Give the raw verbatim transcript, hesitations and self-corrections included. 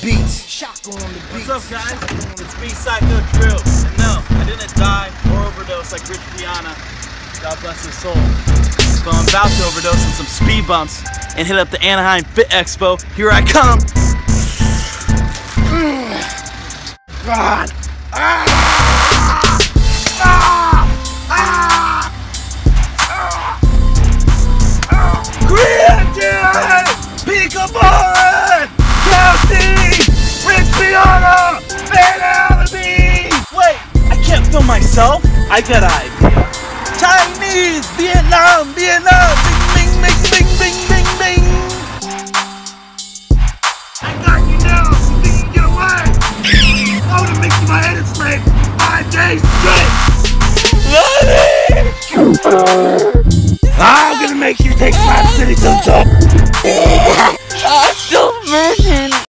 beats. Shotgun on the beats. What's up, guys? It's me, Psycho Drill. And no, I didn't die or overdose like Rich Piana. God bless his soul. But I'm about to overdose on some speed bumps and hit up the Anaheim Fit Expo. Here I come. God. Ah! Peekaboo! Kelsey! Rich Piana! Finale! Wait, I can't film myself? I got an idea. Chinese! Vietnam! Vietnam! Bing, bing, bing, bing, bing, bing, bing! I got you now! You think you can get away? I would've made you my head slave five days straight! I'm gonna make you take my city to the top!